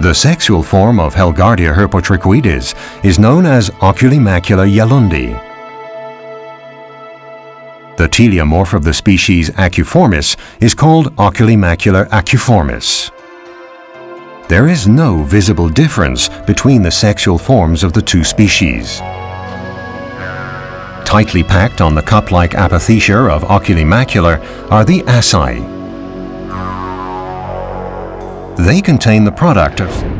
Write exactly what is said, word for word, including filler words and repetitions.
The sexual form of Helgardia herpotrichoides is known as oculimacula yellundi. The teleomorph of the species Acuformis is called oculimacular acuformis. There is no visible difference between the sexual forms of the two species. Tightly packed on the cup-like apothecia of oculimacular are the asci. They contain the product of